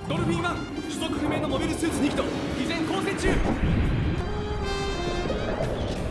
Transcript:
ドルフィン1、所属不明のモビルスーツ2機と依然交戦中。